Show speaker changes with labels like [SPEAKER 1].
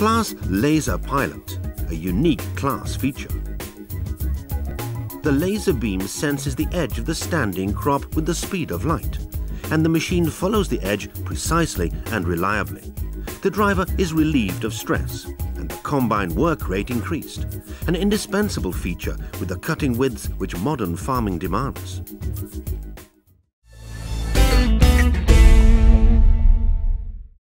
[SPEAKER 1] CLAAS Laser Pilot, a unique CLAAS feature. The laser beam senses the edge of the standing crop with the speed of light, and the machine follows the edge precisely and reliably. The driver is relieved of stress, and the combine work rate increased, an indispensable feature with the cutting widths which modern farming demands.